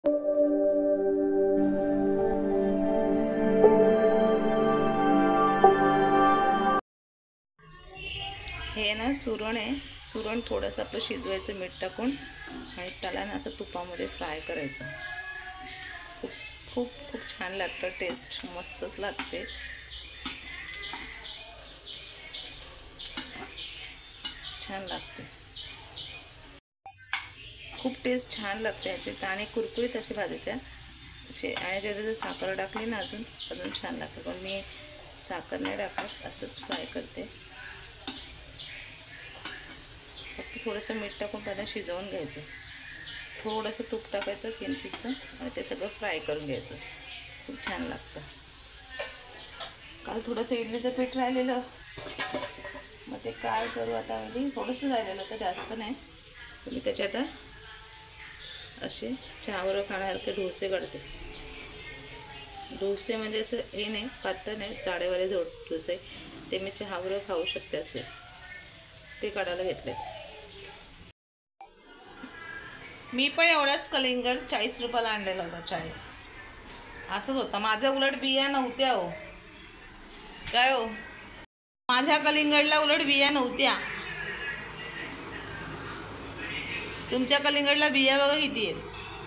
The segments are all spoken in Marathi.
हे ना सुरण आहे. सुरण थोडंसं आपलं शिजवायचं मीठ टाकून आणि त्याला ना असं तुपामध्ये फ्राय करायचं. खूप खूप खूप छान लागतं. टेस्ट मस्तच लागते. छान लागते. खूप टेस्ट छान लागते याची. आणि कुरकुरीत असे भाजायच्या असे. आणि ज्याच्यात साखर टाकली ना अजून छान लागतं. पण मी साखर नाही टाकत, असंच फ्राय करते. फक्त थोडंसं मीठ टाकून पहिला शिजवून घ्यायचं. थोडंसं तूप टाकायचं किंचितचं आणि ते सगळं फ्राय करून घ्यायचं. खूप छान लागतं. काल थोडंसं इडलीचं पीठ राहिलेलं, मग ते काय करू आता, म्हणजे थोडंसं राहिलेलं तर जास्त नाही. तर मी त्याच्यात असे चहावर खाण्यासारखे डोसे काढते. डोसे म्हणजे असं हे नाही, पातळ नाही, जाडेवाले डोसे. ते मी चहावर खाऊ शकते असे. ते काढायला घेतले. मी पण एवढाच कलिंगड 40 रुपयाला आणलेला होता. 40 असंच होता. माझ्या उलट बिया नव्हत्या हो. काय हो, माझ्या कलिंगडला उलट बिया नव्हत्या. तुमच्या कलिंगडला बिया बघा किती आहेत.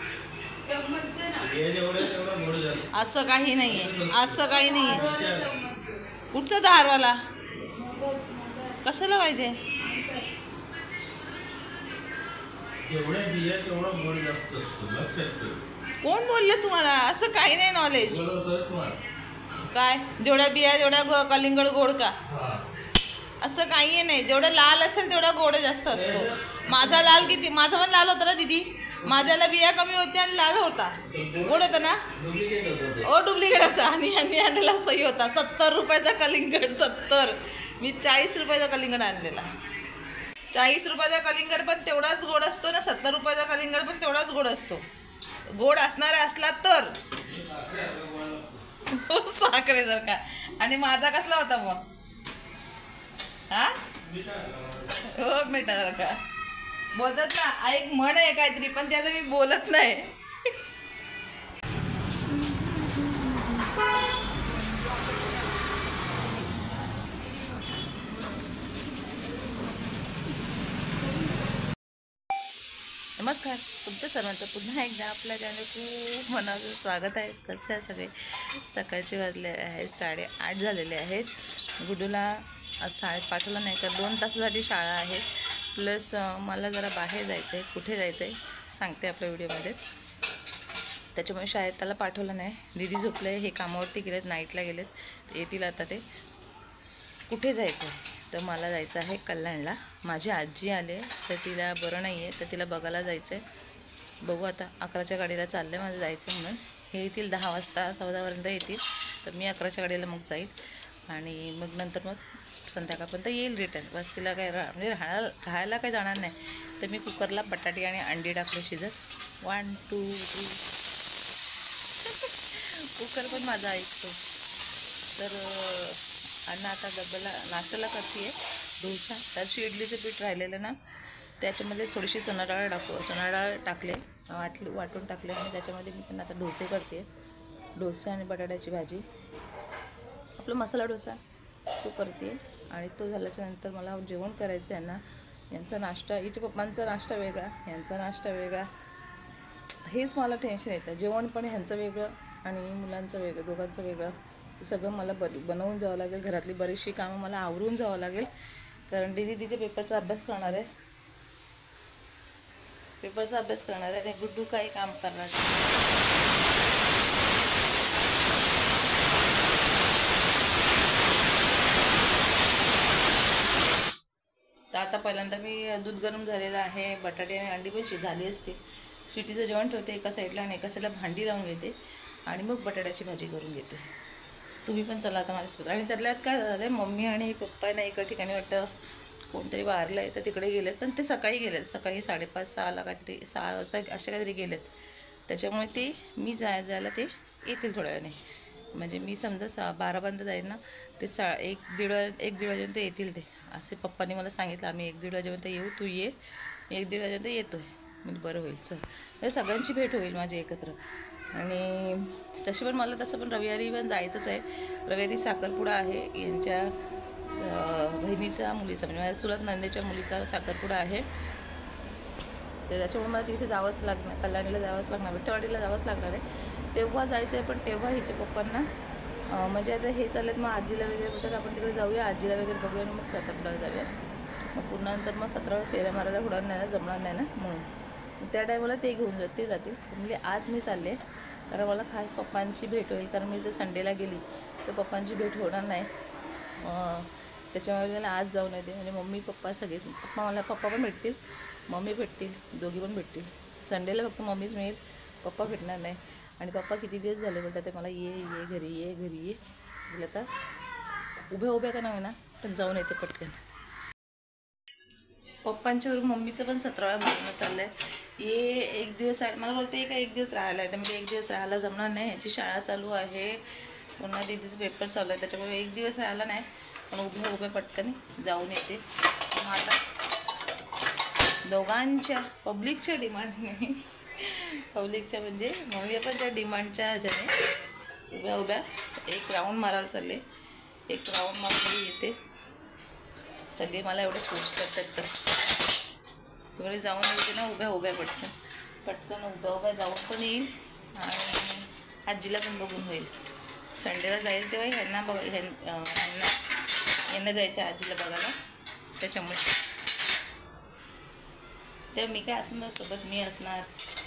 असं काही नाहीये, असं काही नाहीये. कुठचा धारवाला कशाला पाहिजे? कोण बोलले तुम्हाला? असं काही नाही नॉलेज. काय जेवढ्या बिया तेवढ्या कलिंगड गोड का? असं काही नाही. जेवढं लाल असेल तेवढा गोड जास्त असतो. माझा लाल किती, माझा पण लाल होता ना दीदी. माझ्याला बिया कमी होत्या आणि लाल होता, गोड होता ना. ओ डुप्लिकेट होता. आणि आणलेला सही होता. 70 रुपयाचा कलिंगड. 70. मी 40 रुपयाचा कलिंगड आणलेला. 40 रुपयाचा कलिंगड पण तेवढाच गोड असतो ना. 70 रुपयाचा कलिंगड पण तेवढाच गोड असतो. गोड असणारा असला तर साखरे जर का. आणि माझा कसला होता मग? हा हो मिठासारखा. बोलतात ना, एक म्हण आहे काहीतरी, पण ते आता मी बोलत नाही. नमस्कार, तुमचं सर्वांचं पुन्हा एकदा आपल्या चॅनल खूप मनाचं स्वागत आहे. कसं आहे सगळे? सकाळचे वाजले आहेत 8:30 झालेले आहेत. गुडूला आज शाळेत पाठवलं नाही का, 2 तासासाठी शाळा आहे. प्लस मला जरा बाहेर जायचं आहे. कुठे जायचं आहे सांगते आपल्या व्हिडिओमध्येच. त्याच्यामुळे शाळेत त्याला पाठवलं नाही. दीदी झोपले, हे कामावरती गेलेत, नाईटला गेलेत. येतील आता ते. कुठे जायचं आहे तर मला जायचं आहे कल्याणला. माझी आजी आले तर तिला बरं नाही आहे, तर तिला बघायला जायचं आहे. बघू आता 11च्या गाडीला चाललं आहे माझं जायचं म्हणून. हे येतील 10 वाजता, 10:15 येतील. तर मी 11च्या गाडीला मग जाईल आणि मग नंतर मग संध्याकाळपर्यंत येईल रिटर्न. बस तिला काय म्हणजे राहायला काही जाणार नाही. तर मी कुकरला बटाटे आणि अंडी टाकले शिजत. 1 2 3 कुकर पण माझा ऐकतो. तर अण्णा आता डब्याला नाश्त्याला करते आहे डोसा. त्याची इडलीचं पीठ राहिलेलं ना, त्याच्यामध्ये थोडीशी चणा डाळ चणा डाळ टाकले, वाटून टाकले. आणि त्याच्यामध्ये मी पण आता डोसे करते. डोसा आणि बटाट्याची भाजी, आपला मसाला डोसा तो करते. आणि तो झाल्याच्या नंतर मला जेवण करायचं आहे ना. यांचा नाश्ता, हिच्या पप्पांचा नाश्ता वेगळा, यांचा नाश्ता वेगळा. हेच मला टेन्शन येतं. जेवण पण ह्यांचं वेगळं आणि मुलांचं वेगळं, दोघांचं वेगळं. सगळं मला बनवून जावं लागेल. घरातली बरीचशी कामं मला आवरून जावं लागेल. कारण दीदी तिचे पेपरचा अभ्यास करणार आहे. पेपरचा अभ्यास करणार आहे. आणि गुड्डू काही काम करणार. तर आता पहिल्यांदा मी दूध गरम झालेलं आहे. बटाटे आणि अंडी पण झाली असते. स्वीटीचं जेवण ठेवते एका साईडला आणि एका साईडला भांडी लावून घेते आणि मग बटाट्याची भाजी करून घेते. तुम्ही पण चला आता माझ्यासोबत. आणि त्यातल्यात काय झालं, मम्मी आणि पप्पा ना एका ठिकाणी वाटतं कोणतरी वारलं आहे, तर तिकडे गेलेत. पण ते सकाळी गेलेत, सकाळी 5:30-6ला काहीतरी, 6 वाजता असे काहीतरी गेलेत. त्याच्यामुळे ते मी जायला ते येतील थोड्या वेळाने. म्हणजे मी समजा 12पर्यंत जाईल ना, ते 1-1:30 वाजेपर्यंत येतील ते. असे पप्पांनी मला सांगितलं. आम्ही 1-1:30 वाजेपर्यंत येऊ, तू ये. 1-1:30 वाजेपर्यंत येतो आहे. म्हणजे बरं होईल. चल सगळ्यांची भेट होईल माझी एकत्र. आणि तशी पण मला तसं पण रविवारी पण जायचंच आहे. रविवारी साखरपुडा आहे यांच्या बहिणीच्या मुलीचा, म्हणजे माझ्या सुलत नंदेच्या मुलीचा साखरपुडा आहे. तर त्याच्यामुळे मला तिथे जावंच लागणार, कल्याणला जावंच लागणार, विठ्ठलवाडीला जावंच लागणार आहे. तेव्हा जायचं आहे. पण तेव्हा हिच्या पप्पांना म्हणजे आता हे चालत, मग आजीला वगैरे बोलतात आपण तिकडे जाऊया, आजीला वगैरे बघूया आणि मग साखरपुड्याला जाऊया. मग पुन्हा नंतर मग 17 वेळा फेऱ्या मारायला होणार नाही ना, जमणार नाही ना, म्हणून त्या टायमाला ते घेऊन जातील. म्हणजे आज मी चालले कारण मला खास पप्पांची भेट होईल. कारण मी जर संडेला गेली तर पप्पांची भेट होणार नाही. त्याच्यामुळे मला आज जाऊन येते. म्हणजे मम्मी पप्पा सगळेच, पप्पा पण भेटतील, मम्मी भेटतील, दोघी पण भेटतील. संडेला फक्त मम्मीच मिळेल, पप्पा भेटणार नाही. आणि पप्पा किती दिवस झाले बोलतात ते मला, ये घरी ये बोललं. तर उभ्या का नाही ना, पण जाऊन येते पटकन. पप्पांच्यावरून मम्मीचं पण 17 वेळा बोलणं चाललं आहे. एक दिवस मला बोलते का एक दिवस राहायला आहे. तर म्हणजे एक दिवस राहायला जमणार नाही, ह्याची शाळा चालू आहे, पुन्हा दीदीचं पेपर चालू आहे, त्याच्यामुळे एक दिवस राहायला नाही. पण उभ्या पटकन जाऊन येते. मग आता दोघांच्या पब्लिकच्या डिमांडने, पब्लिकच्या म्हणजे मम्मी पण त्या डिमांडच्या ह्याच्याने उभ्या एक राऊंड मारायला चालले. एक राऊंड मारून येते. सगळे मला एवढे फोर्स करतात तर थोडे जाऊन येते ना, उभ्या पटकन उभ्या जाऊन पण येईल आणि आजीला पण बघून होईल. संडेला जायचं तेव्हा यांना जायचं आजीला बघायला. त्याच्यामुळे तेव्हा मी काय असणार सोबत, मी असणार.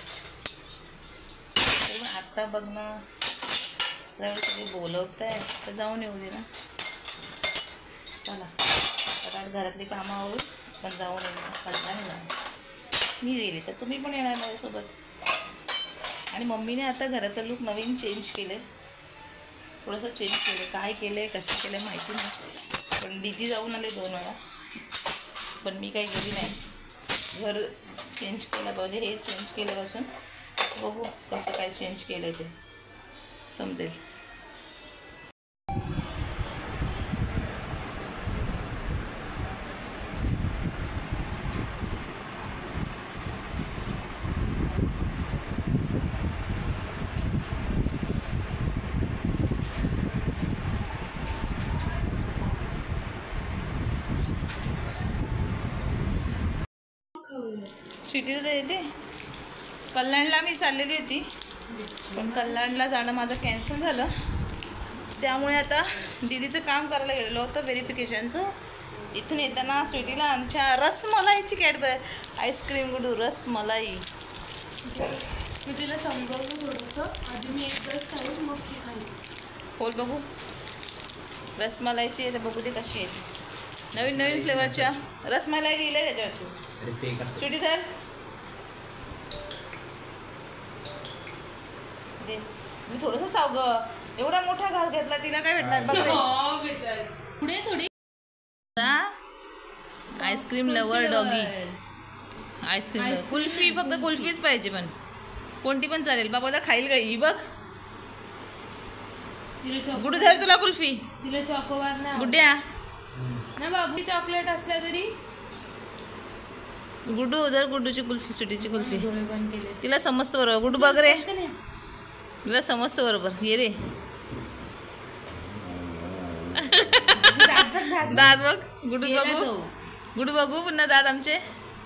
आत्ता बघणं त्यावेळी सगळे बोलवत आहे तर जाऊन येऊ दे ना. चला आता घरातली कामावरून पण जाऊन येणार. मी गेली तर तुम्ही पण येणार माझ्यासोबत. आणि मम्मीने आता घराचा लूक नवीन चेंज केले, थोडंसं चेंज केलं. काय केलं आहे कसं केलं माहिती नाही. पण दीदी जाऊन आले 2 वेळा, पण मी काही गेली नाही. घर चेंज केलं पाहिजे, हे चेंज केल्यापासून बघू कसं काय चेंज केलं ते समजेल. स्वीटीचं तर येते. कल्याणला मी चाललेली होती, पण कल्याणला जाणं माझं कॅन्सल झालं. त्यामुळे आता दीदीचं काम करायला गेलेलो होतं व्हेरिफिकेशनचं. इथून येताना स्वीटीला आमच्या रसमलाईची कॅडबरी आईस्क्रीम गुडू रसमलाई. मी तिला समजावलं थोडंसं, आधी मी एक दिवस खाईल मग ती खाईल. खोल बघू, रसमलाईची आहे तर बघू दे कशी आहे. नवीन फ्लेवरच्या रसमलाई लिहिलं आहे त्याच्यावरती. स्वीटी सर मी थोडंसं सावग, एवढा मोठा घास घेतला, तिला काय भेटणार बघ. पुढे थोडी ice cream lover doggy. Ice cream kulfi, फक्त कुल्फीच पाहिजे, पण कोणती पण चालेल. बाबा आता खाईल गई बघ. गुडू धर तुला कुल्फी. तिला चॉकोबार नाही गुड्ड्या ना बाबू, चॉकलेट असल्या तरी. गुड्डू धर गुड्डूची कुल्फी, सुटीची कुल्फी. डोळे बंद केले. तिला समजतं बरोबर. गुड्डू बघ रे, तिला समजतं बरोबर. ये रे दात बघ. गुडू बघू, गुडू बघू पुन्हा दात आमचे.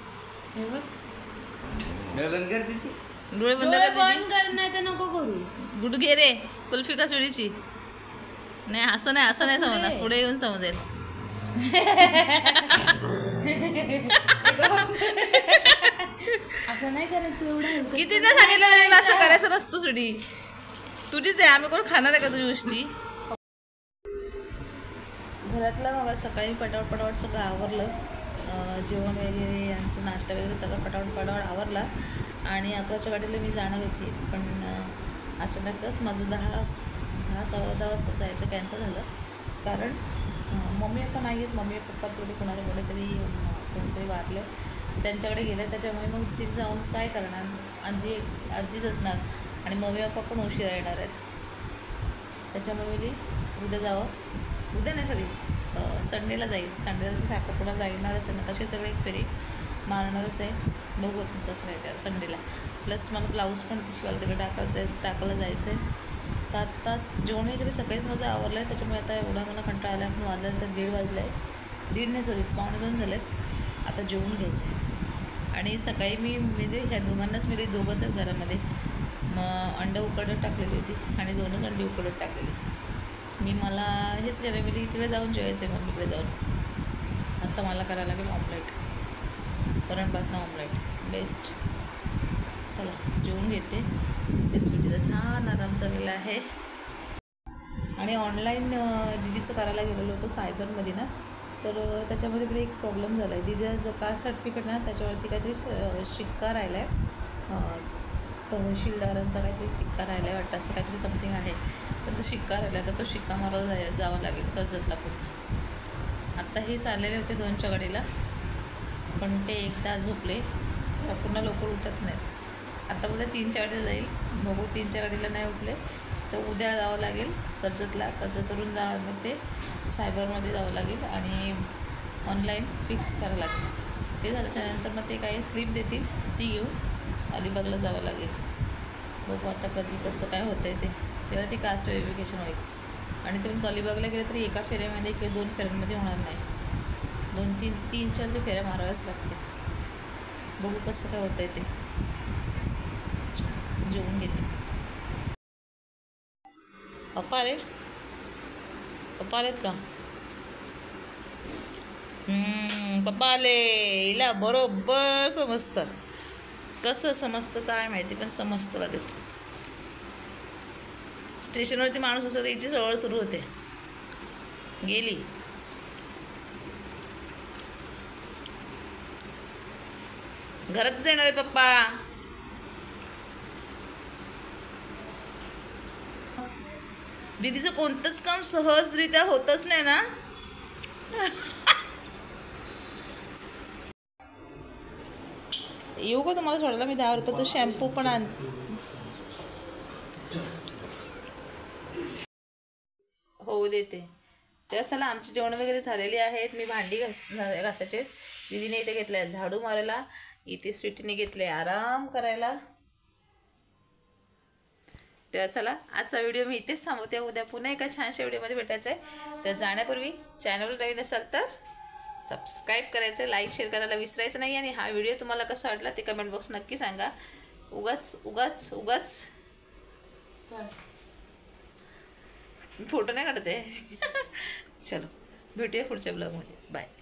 डोळे बंद कर, नाही तर नको करू. गुडू घे रे कुल्फी का सुडीची. नाही असं नाही समजणार, पुढे येऊन समजेल. असं नाही करायचं एवढं. कितीदा सांगितलं असं करायचं नसतं. सुडी तुझीच आहे, आम्ही कोण खाणार आहे का तुझी गोष्टी. घरातलं मग सकाळी पटावट सगळं आवरलं. जेवण वगैरे यांचं नाश्ता वगैरे सगळं पटावट आवरला. आणि 11च्या गाडीला मी जाणार होती, पण अचानकच माझं 10-10:15 वाजता जायचं कॅन्सल झालं. कारण मम्मी पप्पा नाही आहेत. मम्मी पप्पा थोडे कोणतरी वारले, त्यांच्याकडे गेले. त्याच्यामुळे मग तिथे जाऊन काय करणार, आजीच असणार आणि मम्मी पप्पा पण उशिरा येणार आहेत. त्याच्यामुळे मी उद्या जावं, उद्या नाही खरी संडेला जाईल. संडेला साखरपुडा जाईणारच आहे ना, तशी सगळे एक फेरी मारणारच आहे, बघू कसं काय त्या संडेला. प्लस मला ब्लाऊज पण शिवायला तिकडे टाकायला जायचं आहे. तर आत्ताच जेवण वगैरे सकाळीच माझं आवरलं आहे, त्याच्यामुळे आता एवढा मला कंटाळा आला. पण वाजलं तर 1:30 वाजलं आहे, 1:30 नाही सॉरी 1:45 झाले आहेत. आता जेवून घ्यायचं आहे. आणि सकाळी मी म्हणजे ह्या दोघांनाच मिळली, दोघंच आहेत घरामध्ये. मग अंडं उकडत टाकलेली होती आणि 2च अंडी उकडत टाकलेली. मला हेच केलं, मी तिकडे जाऊन जेवायचं आहे मम्मीकडे जाऊन. आता मला करायला लागेल ऑमलेट, वरण भात ना ऑमलेट बेस्ट. चला जेवून घेते. रेसिपीचा छान आराम चाललेला आहे. आणि ऑनलाईन दिदीचं करायला गेलेलो होतो सायबरमध्ये ना, तर त्याच्यामध्ये पण एक प्रॉब्लेम झाला आहे. दिदीचं कास्ट सर्टिफिकेट ना, त्याच्यावरती काहीतरी शिक्का राहिला आहे, तहसीलदारांचा काहीतरी शिक्का राहिला आहे वाटतं, असं काहीतरी समथिंग आहे. त्यांचा शिक्का राहिला आहे, तर तो शिक्का मारायला जावा लागेल कर्जतला पूर्ण. आत्ता हे चाललेले होते 2च्या गाडीला, पण ते एकदा झोपले, पुन्हा लवकर उठत नाहीत. आता उद्या 3च्या गाडीला जाईल, बघू 3च्या गाडीला नाही उठले तर उद्या जावं लागेल कर्जतला. कर्जतवरून मग ते सायबरमध्ये जावं लागेल आणि ऑनलाईन फिक्स करावं लागेल. ते झाल्याच्यानंतर मग ते काही स्लिप देतील, ती घेऊन अलिबागला जावं लागेल. बघू आता कधी कसं काय होतं आहे ते, तेव्हा ते कास्ट व्हेरिफिकेशन होईल. आणि तुम्ही अलिबागला गेले तरी एका फेऱ्यामध्ये किंवा 2 फेऱ्यांमध्ये होणार नाही, 2-3-4 फेऱ्या माराव्याच लागतील. बघू कसं काय होतं आहे ते. जेवून घेते. पप्पा आलेत का? पप्पा आले. हिला बरोबर समजतं, कसं समजतं काय माहिती, पण समजतं लगेच. स्टेशनवरती माणूस असतो तर हिची सवळ सुरू होते. गेली घरातच येणार आहे पप्पा. दीदीचं कोणतंच काम सहजरित्या होतच नाही ना. येऊ का तुम्हाला सोडायला? मी 10 रुपयाचं शॅम्पू पण हो देते. तेव्हा चला आमची जेवण वगैरे झालेली आहेत. मी भांडी घासायचे, दीदीने इथे घेतलं आहे झाडू मारायला, इथे स्वीटीने घेतलं आहे आराम करायला. तेव्हा चला आजचा व्हिडिओ मी इथेच थांबवते. उद्या पुन्हा एका छानशा व्हिडिओमध्ये भेटायचं आहे. तर जाण्यापूर्वी चॅनलवर नवीन असाल तर सबस्क्राईब करायचं, लाईक शेअर करायला विसरायचं नाही. आणि हा व्हिडिओ तुम्हाला कसा वाटला ते कमेंट बॉक्स नक्की सांगा. उगाच फोटो नाही काढते. चलो भेटूया पुढच्या ब्लॉगमध्ये. बाय.